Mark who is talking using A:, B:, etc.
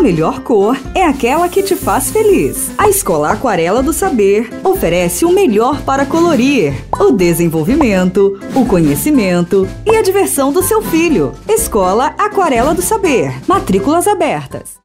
A: melhor cor é aquela que te faz feliz. A Escola Aquarela do Saber oferece o melhor para colorir, o desenvolvimento, o conhecimento e a diversão do seu filho. Escola Aquarela do Saber. Matrículas abertas.